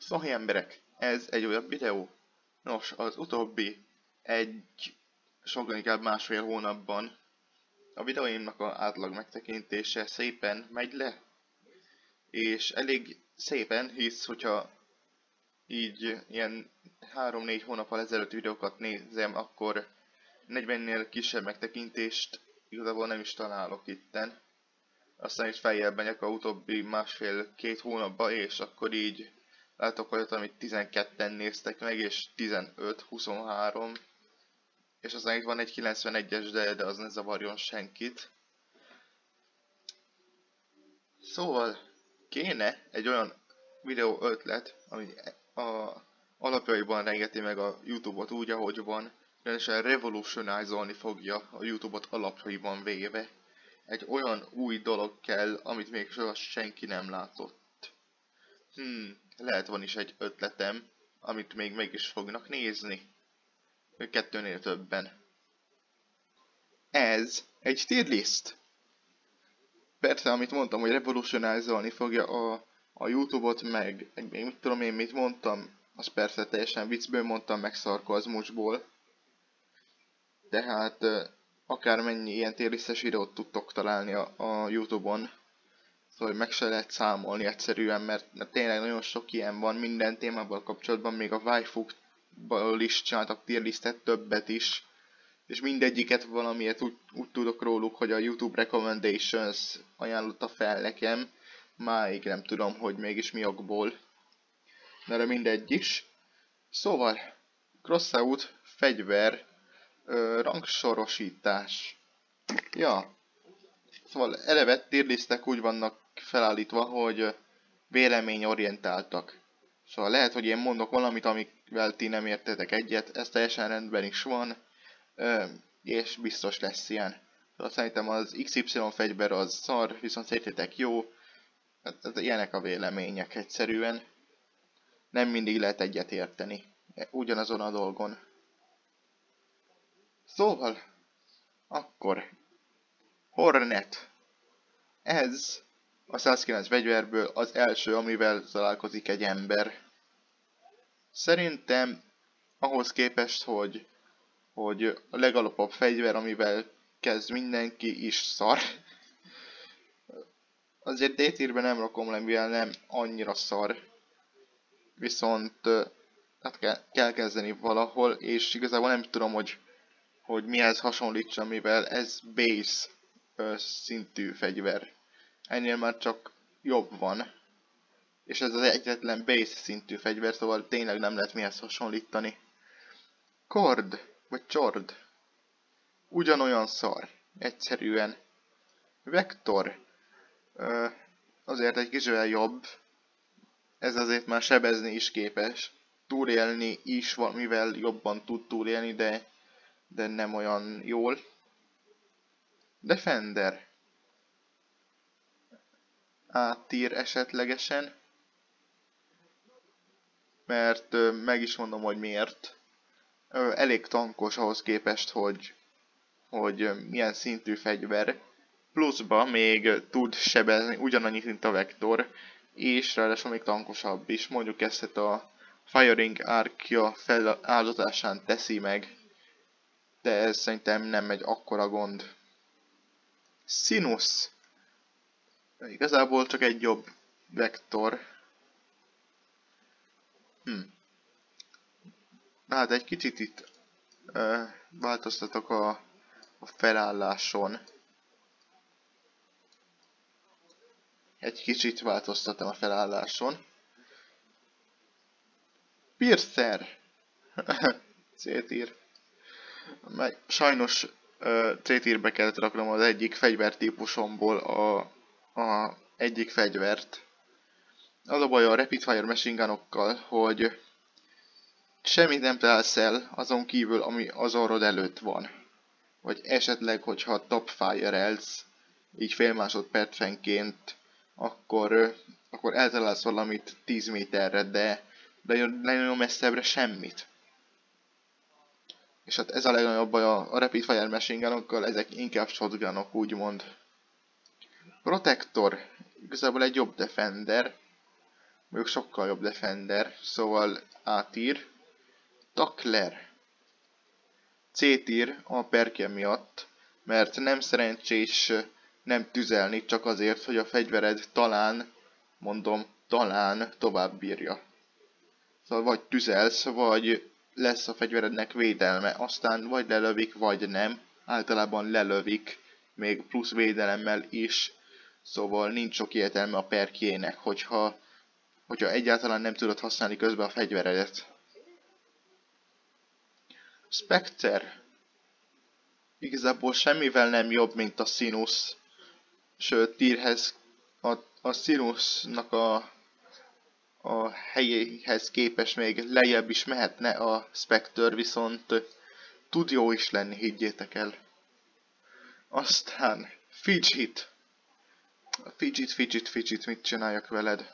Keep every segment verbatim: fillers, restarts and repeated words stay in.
Szóval emberek, ez egy olyan videó. Nos, az utóbbi egy, sokkal inkább másfél hónapban a videóimnak a átlag megtekintése szépen megy le. És elég szépen, hisz hogyha így ilyen három-négy hónappal ezelőtt videókat nézem, akkor negyvennél kisebb megtekintést igazából nem is találok itten. Aztán is feljebb megyek a utóbbi másfél-két hónapba, és akkor így látok olyat, amit tizenketten néztek meg, és tizenöt, huszonhárom. És aztán itt van egy kilencvenegyes, de, de az ne zavarjon senkit. Szóval kéne egy olyan videó ötlet, ami a alapjaiban rengeti meg a YouTube-ot úgy, ahogy van, rendesen revolutionizolni fogja a YouTube-ot alapjaiban véve. Egy olyan új dolog kell, amit még soha senki nem látott. Hmm, lehet van is egy ötletem, amit még meg is fognak nézni. Kettőnél többen. Ez egy tier list. Persze, amit mondtam, hogy revolutionizolni fogja a, a YouTube-ot, meg, meg még mit tudom én, mit mondtam, az persze teljesen viccből mondtam, meg szarkazmusból. Tehát akármennyi ilyen tier listes videót tudtok találni a, a YouTube-on, szóval meg se lehet számolni egyszerűen, mert, mert tényleg nagyon sok ilyen van minden témával kapcsolatban, még a waifukból is csináltak tier listet, többet is. És mindegyiket valamiért úgy, úgy tudok róluk, hogy a YouTube Recommendations ajánlotta fel nekem. Máig nem tudom, hogy mégis mi okból. De mindegy is. Szóval, crossout, fegyver, ö, rangsorosítás. Ja. Szóval eleve tierlistek úgy vannak felállítva, hogy véleményorientáltak. Szóval lehet, hogy én mondok valamit, amivel ti nem értetek egyet, ez teljesen rendben is van. Ö, és biztos lesz ilyen. Szóval szerintem az iksz ipszilon fegyver az szar, viszont szerintetek jó. Hát, hát ilyenek a vélemények egyszerűen. Nem mindig lehet egyet érteni. Ugyanazon a dolgon. Szóval, akkor Hornet. Ez a százkilenc fegyverből az első, amivel találkozik egy ember. Szerintem ahhoz képest, hogy hogy a legalapabb fegyver, amivel kezd mindenki, is szar. Azért D-tierben nem rakom le, mivel nem annyira szar. Viszont hát kell, kell kezdeni valahol, és igazából nem tudom, hogy, hogy mihez hasonlítsam, mivel ez base szintű fegyver. Ennél már csak jobb van. És ez az egyetlen base szintű fegyver, szóval tényleg nem lehet mihez hasonlítani. Kord. Vagy csord. Ugyanolyan szar. Egyszerűen. Vektor. Ö, azért egy kicsivel jobb. Ez azért már sebezni is képes. Túlélni is van, mivel jobban tud túlélni, de, de nem olyan jól. Defender. A-tier esetlegesen. Mert ö, meg is mondom, hogy miért. Ö, elég tankos ahhoz képest, hogy, hogy milyen szintű fegyver. Pluszba még tud sebezni ugyanannyit, mint a Vektor, és ráadásul még tankosabb is. Mondjuk ezt a Firing Arc-ja feláldozásán teszi meg, de ez szerintem nem egy akkora gond. Sinus. Igazából csak egy jobb Vektor. Hm. Hát egy kicsit itt uh, változtatok a, a felálláson. Egy kicsit változtatom a felálláson. Piercer. C-tier. Meg sajnos uh, C-tierbe kellett raknom az egyik fegyvertípusomból a, a egyik fegyvert. Az a baj a Rapid Fire Machine Gunokkal, hogy semmit nem találsz el azon kívül, ami az orrod előtt van. Vagy esetleg, hogyha topfire-elsz, így fél másodpercenként, akkor, akkor eltalálsz valamit tíz méterre, de, de nagyon messzebbre semmit. És hát ez a legnagyobb baj a, a Rapid Fire Machine Gunokkal, ezek inkább shotgunok, úgymond. Protector, igazából egy jobb defender. mondjuk sokkal jobb defender, szóval A tier. Takler. C tier a perkje miatt, mert nem szerencsés nem tüzelni csak azért, hogy a fegyvered talán, mondom, talán tovább bírja. Szóval vagy tüzelsz, vagy lesz a fegyverednek védelme, aztán vagy lelövik, vagy nem. Általában lelövik, még plusz védelemmel is, szóval nincs sok értelme a perkjének, hogyha, hogyha egyáltalán nem tudod használni közben a fegyveredet. Spectre. Igazából semmivel nem jobb, mint a Sinus. Sőt, tírhez a, a Sinusnak a, a helyéhez képest még lejjebb is mehetne a Spectre, viszont tud jó is lenni, higgyétek el. Aztán Fidget. Fidget, Fidget, Fidget, mit csináljak veled?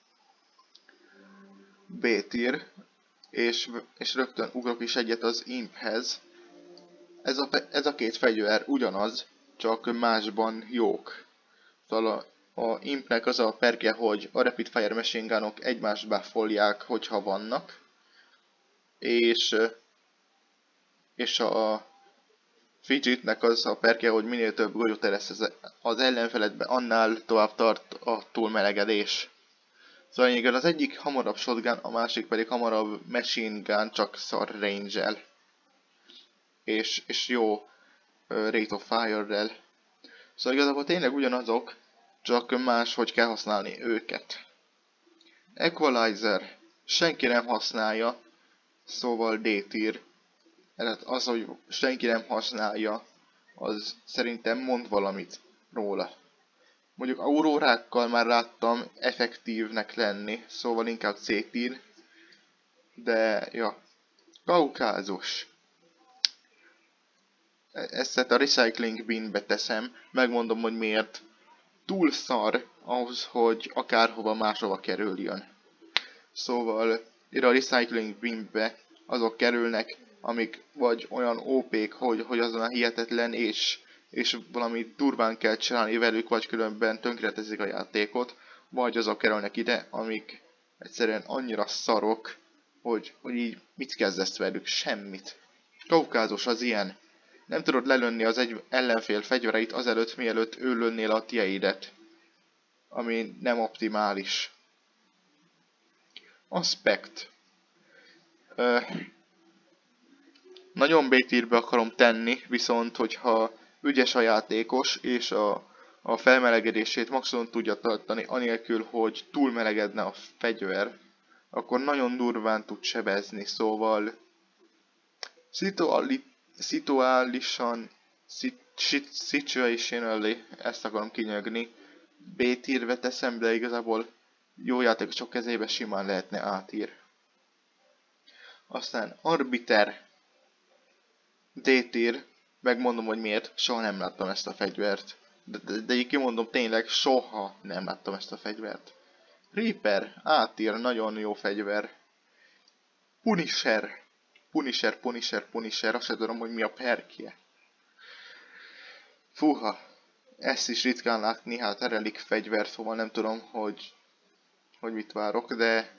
B tier. És, és rögtön ugrok is egyet az Imphez. Ez a, ez a két fegyver ugyanaz, csak másban jók. Szóval a, a Impnek az a perke, hogy a Rapid Fire Machine Gunok egymást buffolják, hogyha vannak. És, és a Fidgetnek az a perke, hogy minél több golyót lesz az ellenfeledbe, annál tovább tart a túlmelegedés. Szóval igen, az egyik hamarabb shotgun, a másik pedig hamarabb machine gun, csak szar range-el. És, és jó uh, rate of fire-rel. Szóval igazából tényleg ugyanazok, csak máshogy kell használni őket. Equalizer. Senki nem használja, szóval D tier. Tehát az, hogy senki nem használja, az szerintem mond valamit róla. Mondjuk aurórákkal már láttam effektívnek lenni, szóval inkább C tier. De, ja. Kaukázus. Ezt a recycling binbe teszem, megmondom, hogy miért. Túl szar ahhoz, hogy akárhova máshova kerüljön. Szóval ide a recycling binbe azok kerülnek, amik vagy olyan ó pék, hogy, hogy azon a hihetetlen, és, és valami durván kell csinálni velük, vagy különben tönkreteszik a játékot, vagy azok kerülnek ide, amik egyszerűen annyira szarok, hogy, hogy így mit kezdesz velük? Semmit. Kaukázus az ilyen. Nem tudod lelőni az egy ellenfél fegyvereit azelőtt, mielőtt ő lőnél a tieidet. Ami nem optimális. Aspect. Ö, nagyon B tierbe akarom tenni, viszont hogyha ügyes a játékos, és a, a felmelegedését maximum tudja tartani, anélkül, hogy túlmelegedne a fegyver, akkor nagyon durván tud sebezni, szóval szituali, szituálisan, situationally, ezt akarom kinyögni, B tierbe teszem, de igazából jó játékosok kezébe simán lehetne A tier. Aztán Arbiter. D tier, megmondom, hogy miért, soha nem láttam ezt a fegyvert. De, de, de így kimondom, tényleg soha nem láttam ezt a fegyvert. Reaper, A tier, nagyon jó fegyver. Punisher. Punisher, Punisher, Punisher, azt sem tudom, hogy mi a perkje. Fúha, ezt is ritkán látni, hát relik fegyver, szóval nem tudom, hogy, hogy mit várok, de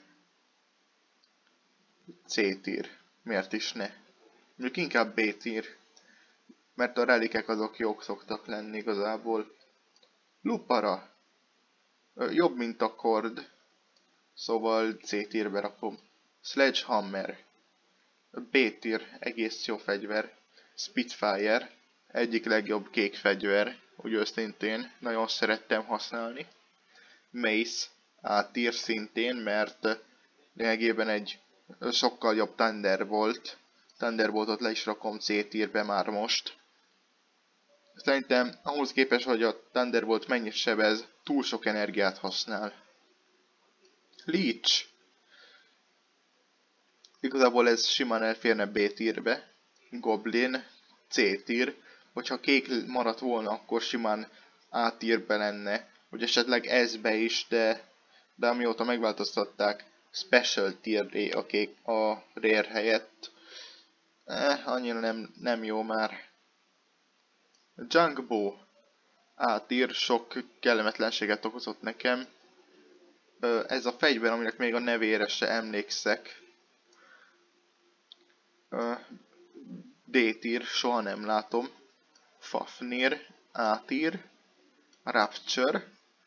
C tier, miért is ne? Mondjuk inkább B tier, mert a relikek azok jók szoktak lenni igazából. Lupara, jobb mint a Kord, szóval C tierbe rakom. Sledgehammer, B tier, egész jó fegyver. Spitfire, egyik legjobb kék fegyver, úgy őszintén, nagyon szerettem használni. Mace, A tier szintén, mert lényegében egy sokkal jobb Thunderbolt. Thunderboltot le is rakom C tierbe már most. Szerintem ahhoz képest, hogy a Thunderbolt mennyit sebez, túl sok energiát használ. Leech. Igazából ez simán elférne B tierbe. Goblin, C tier. Hogyha kék maradt volna, akkor simán A tierbe lenne. Vagy esetleg S-be is, de, de amióta megváltoztatták Special tier a kék a rare helyett, eh, annyira nem, nem jó már. Junkbow. A tier, sok kellemetlenséget okozott nekem. Ez a fegyver, aminek még a nevére se emlékszek. D-tier, soha nem látom. Fafnir, A-tier, Rapture.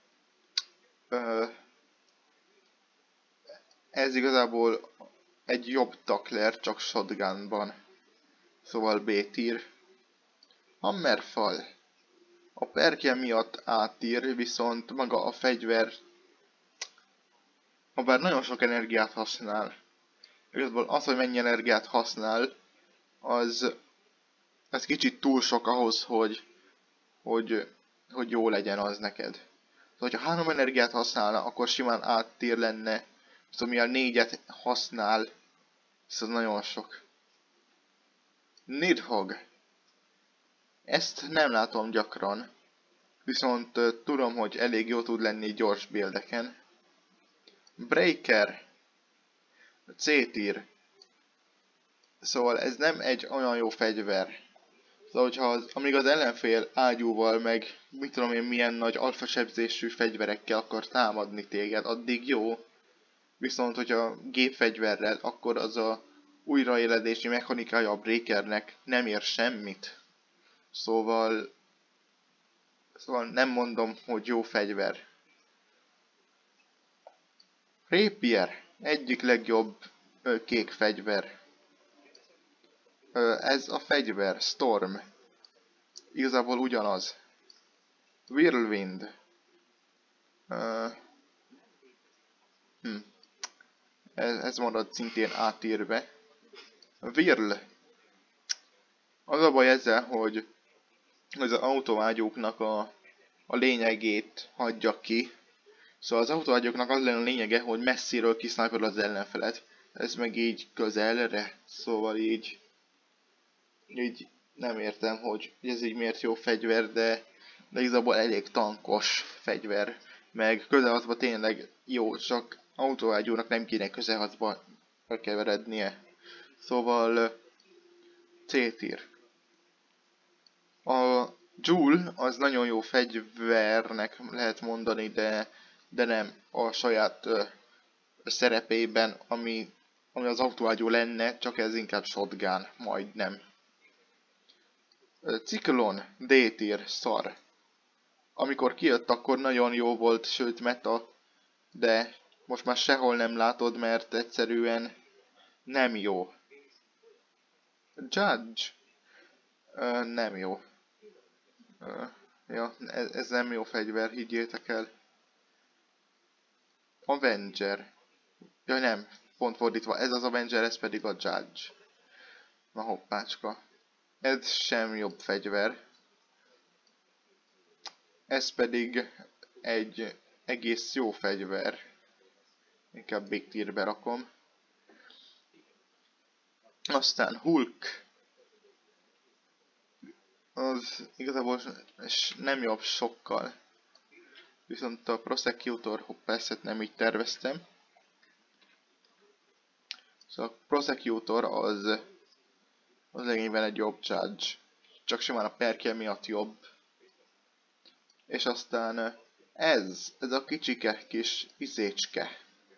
Ez igazából egy jobb takler, csak shotgunban. Szóval B-tier. Hammerfall. A perkje miatt A-tier, viszont maga a fegyver, habár nagyon sok energiát használ. Igazából az, hogy mennyi energiát használ, az, az kicsit túl sok ahhoz, hogy, hogy, hogy jó legyen az neked. Szóval, hogyha három energiát használna, akkor simán A-tier lenne. Szóval mivel négyet használ, ez az nagyon sok. Nidhogg. Ezt nem látom gyakran. Viszont uh, tudom, hogy elég jó tud lenni gyors buildeken. Breaker. C-tier. Szóval ez nem egy olyan jó fegyver. Szóval, hogyha az, amíg az ellenfél ágyúval, meg mit tudom én milyen nagy alfasebzésű fegyverekkel akar támadni téged, addig jó. Viszont, hogyha gépfegyverrel, akkor az a újraéledési mechanikája a Breakernek nem ér semmit. Szóval... Szóval nem mondom, hogy jó fegyver. Rapier. Egyik legjobb ö, kék fegyver. Ö, ez a fegyver. Storm. Igazából ugyanaz. Whirlwind. Ö, hm. ez, ez marad szintén A-tierbe. Whirl. Az a baj ezzel, hogy az autóágyúknak a, a lényegét hagyja ki. Szóval az autóágyúknak az lenne a lényege, hogy messziről kisniperol az ellenfelet. Ez meg így közelre. Szóval így... Így nem értem, hogy ez így miért jó fegyver, de, de igazából elég tankos fegyver. Meg közelharcban tényleg jó, csak autóágyúnak nem kéne közelharcba keverednie. Szóval... C-tier. A Joule az nagyon jó fegyvernek lehet mondani, de, de nem a saját ö, szerepében, ami, ami az autóágyú lenne, csak ez inkább shotgun, majdnem. Cyclone, D-tier, szar. Amikor kijött, akkor nagyon jó volt, sőt meta, de most már sehol nem látod, mert egyszerűen nem jó. Judge, ö, nem jó. Uh, ja, ez, ez nem jó fegyver, higgyétek el. Avenger. Jaj nem, pont fordítva, ez az Avenger, ez pedig a Judge. Na hoppácska. Ez sem jobb fegyver. Ez pedig egy egész jó fegyver. Inkább Big Tierbe rakom. Aztán Hulk. Az igazából nem jobb sokkal. Viszont a Prosecutor, hoppá, ezt nem így terveztem. Szóval a Prosecutor az, az lényegében egy jobb Judge. Csak simán a perkje miatt jobb. És aztán ez, ez a kicsike kis izécske.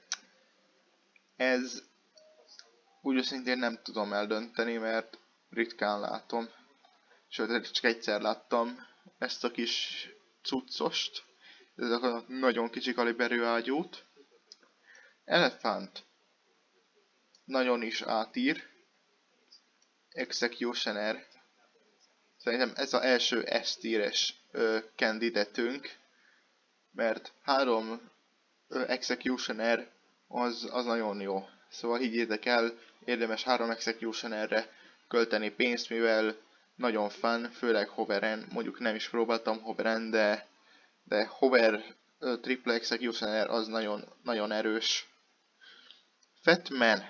Ez úgy szintén nem tudom eldönteni, mert ritkán látom. Sőt, csak egyszer láttam ezt a kis cuccost. Ezek a nagyon kicsi kaliberű ágyút. Elephant. Nagyon is A-tier. Executioner. Szerintem ez az első S-tieres candidatünk. Mert három ö, Executioner az, az nagyon jó. Szóval higgyétek el, érdemes három Executionerre költeni pénzt, mivel nagyon fun, főleg hoveren, mondjuk nem is próbáltam hoveren, de, de hover uh, triple executioner az nagyon, nagyon erős. Fatman.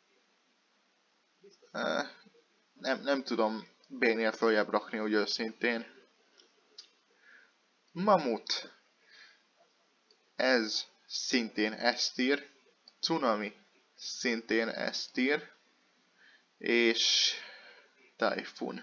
Uh, nem, nem tudom B-nél följebb rakni, úgy őszintén. Mamut. Ez szintén S-tier. Tsunami. Szintén S-tier. És Typhoon.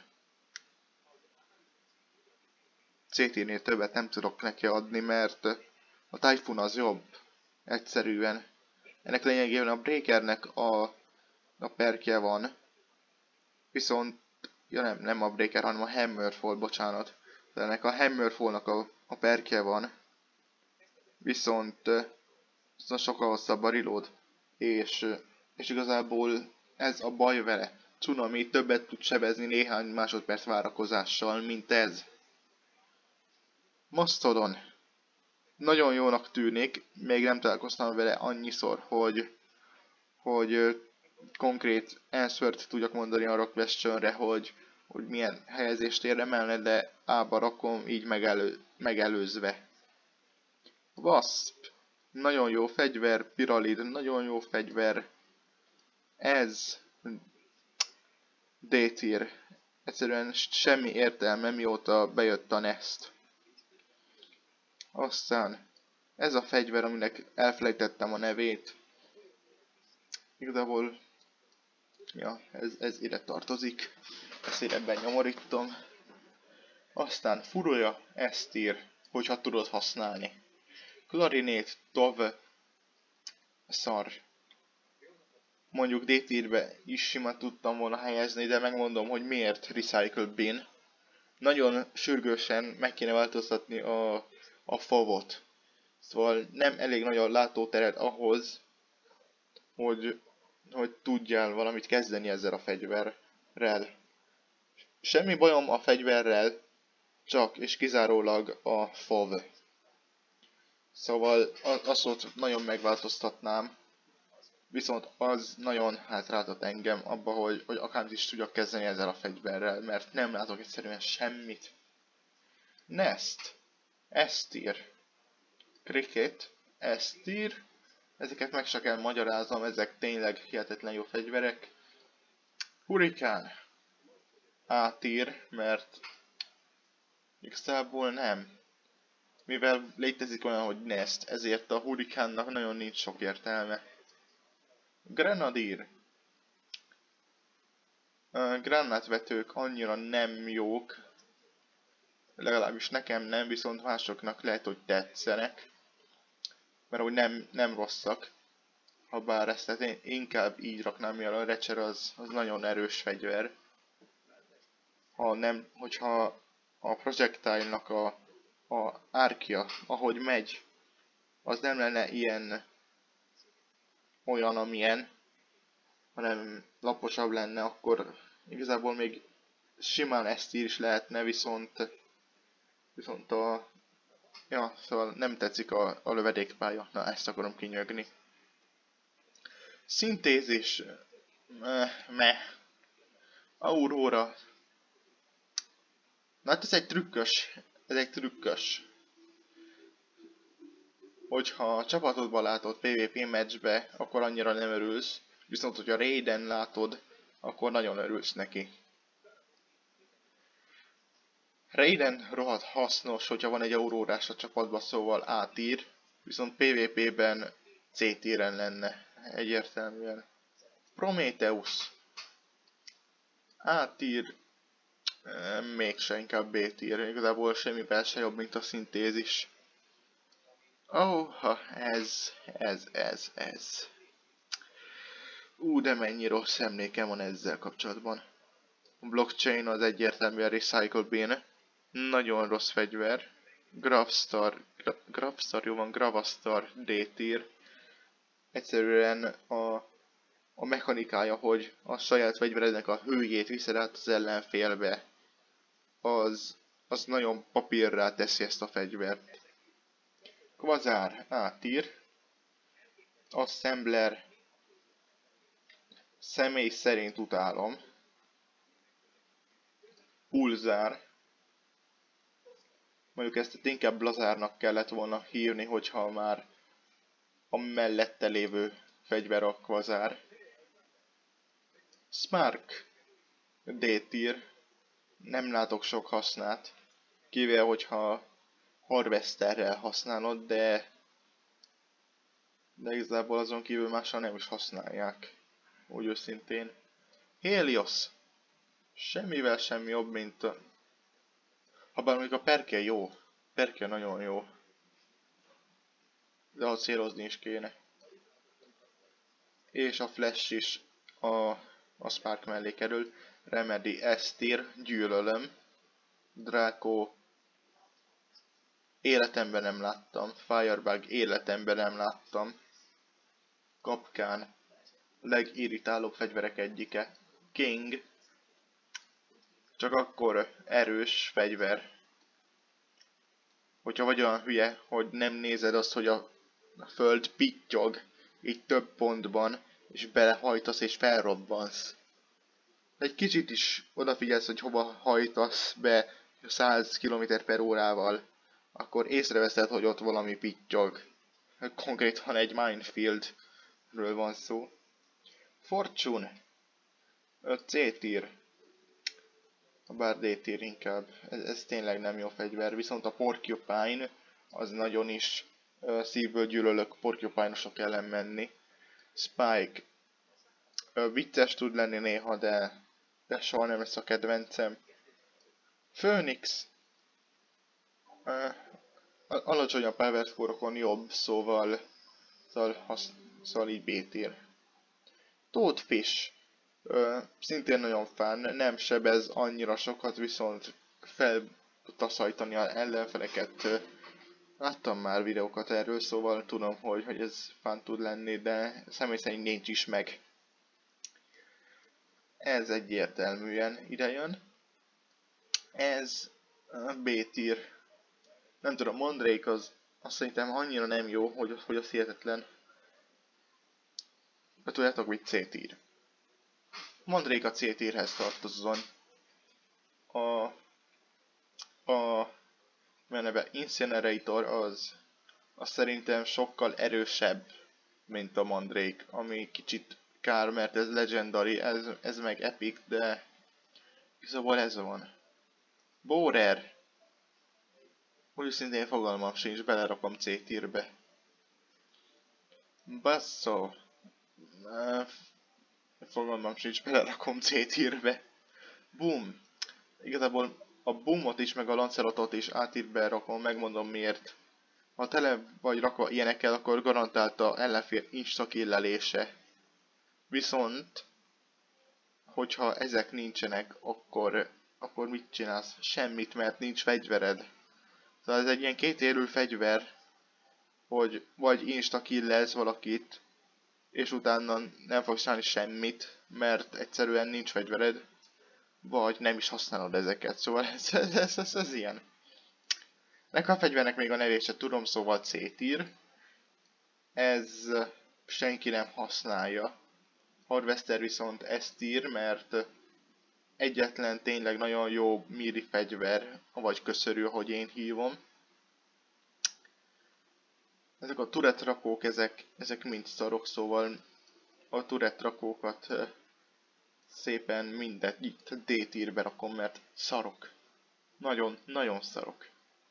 C-tiernél többet nem tudok neki adni, mert a Typhoon az jobb. Egyszerűen. Ennek lényegében a breakernek a, a perkje van. Viszont, ja nem, nem a breaker, hanem a hammerfall, bocsánat. De ennek a hammerfallnak a, a perkje van. Viszont, viszont sokkal hosszabb a reload. És, és igazából ez a baj vele. Tsunami többet tud sebezni néhány másodperc várakozással, mint ez. Mastodon. Nagyon jónak tűnik, még nem találkoztam vele annyiszor, hogy, hogy konkrét answert tudjak mondani arra a questionre, hogy, hogy milyen helyezést érdemelne, de A-ba rakom így megelő, megelőzve. Wasp. Nagyon jó fegyver, Pyralid, nagyon jó fegyver. Ez D-tier. Egyszerűen semmi értelme, mióta bejött a Nest. Aztán ez a fegyver, aminek elfelejtettem a nevét. Igazából, ja, ez, ez ide tartozik. Ezt ide benyomorítom. Aztán Furuya, S-tier, hogyha tudod használni. Clarinet, Tov, szar. Mondjuk D-tierbe is simán tudtam volna helyezni, de megmondom, hogy miért Recycle Bin. Nagyon sürgősen meg kéne változtatni a, a favot. Szóval nem elég nagy a látótered ahhoz, hogy, hogy tudjál valamit kezdeni ezzel a fegyverrel. Semmi bajom a fegyverrel, csak és kizárólag a fav. Szóval azt ott nagyon megváltoztatnám. Viszont az nagyon hátráltat engem abba, hogy, hogy akármit is tudjak kezdeni ezzel a fegyverrel, mert nem látok egyszerűen semmit. Nest, S-tier, Cricket, S-tier, ezeket meg se kell magyaráznom, ezek tényleg hihetetlen jó fegyverek. Hurricane, A-tier, mert igazából nem. Mivel létezik olyan, hogy Nest, ezért a Hurricane-nak nagyon nincs sok értelme. Grenadier. A gránátvetők annyira nem jók, legalábbis nekem nem, viszont másoknak lehet, hogy tetszenek, mert úgy nem, nem rosszak. Habár ezt tehát én inkább így raknám, mivel a Reacher az, az nagyon erős fegyver. Ha nem, hogyha a projectile-nak a, a árkja, ahogy megy, az nem lenne ilyen olyan, amilyen, hanem laposabb lenne, akkor igazából még simán S-tier is lehetne, viszont viszont a ja, szóval nem tetszik a, a lövedékpálya, na ezt akarom kinyögni. Szintézis, meh, meh. Aurora. Na hát ez egy trükkös, ez egy trükkös. Hogyha a csapatodban látod PvP meccsbe, akkor annyira nem örülsz, viszont hogyha Raiden látod, akkor nagyon örülsz neki. Raiden rohadt hasznos, hogyha van egy aurórás a csapatban, szóval A-tier, viszont PvP-ben C-tieren lenne egyértelműen. Prometheus. A-tier, mégse, inkább B-tier, igazából semmivel se jobb, mint a szintézis. Ó, ha ez, ez, ez, ez. Ú, de mennyi rossz emlékem van ezzel kapcsolatban. A blockchain az egyértelműen Recycle Bin. Nagyon rossz fegyver. Gravstar, gra, Gravstar, jó van, Gravastar D-tier. Egyszerűen a, a mechanikája, hogy a saját fegyverednek a hőjét viszed át az ellenfélbe, az, az nagyon papírrá teszi ezt a fegyvert. Quasar, A-tier. Assembler. Személy szerint utálom. Pulzár. Mondjuk ezt inkább Blazárnak kellett volna hívni, hogyha már a mellette lévő fegyver a Quasar. Spark. D-tier. Nem látok sok hasznát. Kivéve, hogyha Harvesterrel használod, de de igazából azon kívül mással nem is használják. Úgy őszintén. Helios. Semmivel sem jobb, mint a... Habár mondjuk a perke jó. Perke nagyon jó. de ha célozni is kéne. És a Flash is a, a Spark mellé kerül. Remedy S-tier, gyűlölöm. Draco életemben nem láttam. Firebug életemben nem láttam. Kapkán legirritálóbb fegyverek egyike. King csak akkor erős fegyver, hogyha vagy olyan hülye, hogy nem nézed azt, hogy a föld pittyog így több pontban, és belehajtasz és felrobbansz. Egy kicsit is odafigyelsz, hogy hova hajtasz be száz kilométer per órával, akkor észreveszed, hogy ott valami pittyog. Konkrétan egy minefieldről van szó. Fortune C-tier. Bár D-tier inkább. Ez, ez tényleg nem jó fegyver. Viszont a Porcupine az nagyon is uh, szívből gyűlölök Porcupine-osok ellen menni. Spike uh, vicces tud lenni néha, de, de soha nem lesz a kedvencem. Phoenix uh, alacsonyabb power score-okon jobb, szóval szóval, hasz, szóval így B-tier. Toadfish Ö, szintén nagyon fán, nem sebez annyira sokat, viszont fel tudta szajtani az ellenfeleket. Láttam már videókat erről, szóval tudom, hogy, hogy ez fán tud lenni, de személy szerint nincs is meg. Ez egyértelműen idejön. Ez B-tier. Nem tudom, Mandrake az azt szerintem annyira nem jó, hogy, hogy az hihetetlen. De tudjátok, hogy C-tier. Mandrake a C-tierhez tartozzon. A... A... Meneve Incinerator az... Az szerintem sokkal erősebb, mint a Mandrake, ami kicsit kár, mert ez legendary, ez, ez meg epic, de... Szóval ez van. Borer! Úgy szintén fogalmam sincs, belerakom C-tierbe. Basso! Fogalmam sincs, belerakom C-tierbe. Boom! Igazából a Boomot is, meg a Lancelotot is átírbe rakom, megmondom miért. Ha tele vagy rakva ilyenekkel, akkor garantálta ellenfél insta-killelése. Viszont, hogyha ezek nincsenek, akkor, akkor mit csinálsz? Semmit, mert nincs fegyvered. Tehát ez egy ilyen kétérű fegyver, hogy vagy insta-killelsz valakit, és utána nem fogsz csinálni semmit, mert egyszerűen nincs fegyvered, vagy nem is használod ezeket, szóval ez, ez, ez, ez, ez ilyen. Nek a fegyvernek még a nevét sem tudom, szóval C-tier. Ez senki nem használja. Harvester viszont S-tier, mert egyetlen tényleg nagyon jó miri fegyver, vagy köszörű, ahogy én hívom. Ezek a turret rakók, ezek, ezek mind szarok, szóval a turret rakókat szépen mindet itt D-tierbe rakom, mert szarok. Nagyon, nagyon szarok.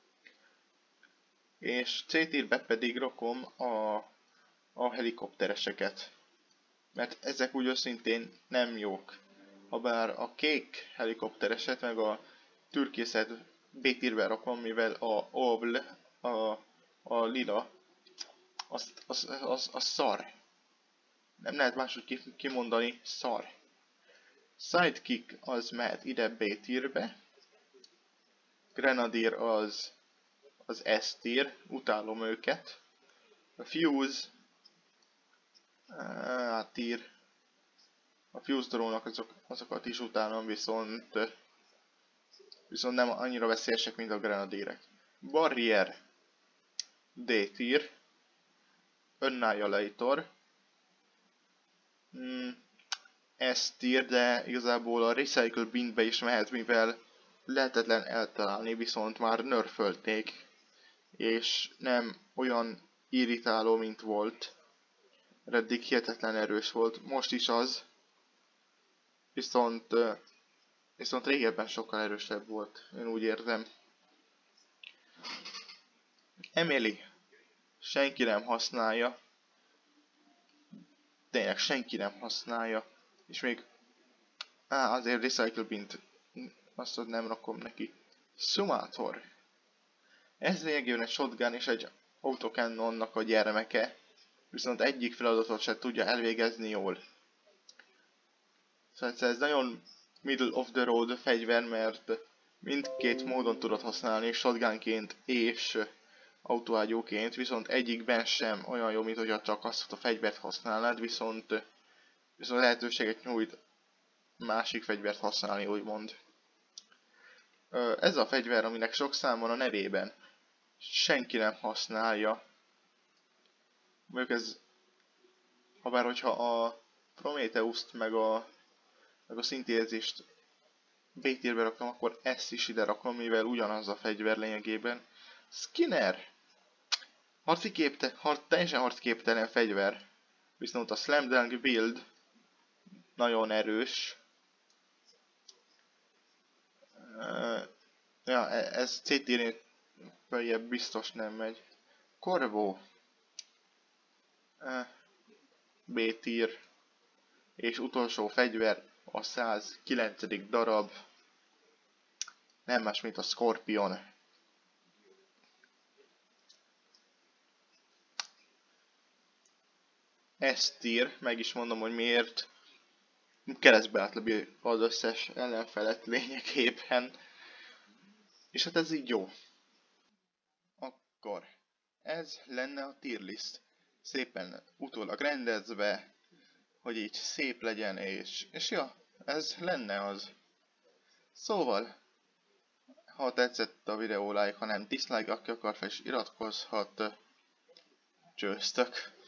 És C-tierbe pedig rakom a, a helikoptereseket. Mert ezek úgy őszintén nem jók. Habár a kék helikoptereset meg a türkészet B-tierbe rakom, mivel a obl, a, a lila, az, az, az, az szar. Nem lehet máshogy kimondani, szar. Sidekick az mehet ide B-tierbe. Grenadier az az S-tier, utálom őket. A Fuse A-tier. A Fuse drónok azok, azokat is utálom, viszont viszont nem annyira veszélyesek, mint a Grenadierek. Barrier D-tier. Annihilator mm, S-tier, de igazából a Recycle Binbe is mehet, mivel lehetetlen eltalálni, viszont már nerfölték, és nem olyan irritáló, mint volt. Eddig hihetetlen erős volt, most is az, viszont, viszont régebben sokkal erősebb volt, én úgy érzem. Emily, senki nem használja, tényleg senki nem használja, és még á, azért Recycle Bint azt nem rakom neki. Sumator. Ez lényegében egy shotgun és egy autocannonnak a gyermeke, viszont egyik feladatot se tudja elvégezni jól. Szóval ez nagyon middle of the road fegyver, mert mindkét módon tudod használni, shotgunként és autóágyúként, viszont egyikben sem olyan jó, mint hogyha csak azt a fegyvert használnád, viszont, viszont lehetőséget nyújt másik fegyvert használni, úgymond. Ez a fegyver, aminek sok szám van a nevében, senki nem használja. Mondjuk ez, habár hogyha a Prometheus-t meg a, meg a szintézist B-tírbe rakom, akkor ezt is ide rakom, mivel ugyanaz a fegyver lényegében. Skinner! Harci képte, har, teljesen harcképtelen fegyver. Viszont a Slam Dunk build nagyon erős. Uh, ja, ez C-tírnél följebb biztos nem megy. Corvo. Uh, B-tír. És utolsó fegyver a százkilencedik darab. Nem más, mint a Scorpion. S-tír, meg is mondom, hogy miért. Keresztbe átlövi az összes ellenfelet lényegében. És hát ez így jó. Akkor ez lenne a tier list. Szépen utólag rendezve, hogy így szép legyen, és, és ja, ez lenne az. Szóval, ha tetszett a videó, like, ha nem dislike, aki akar fel is iratkozhat. Csőztök!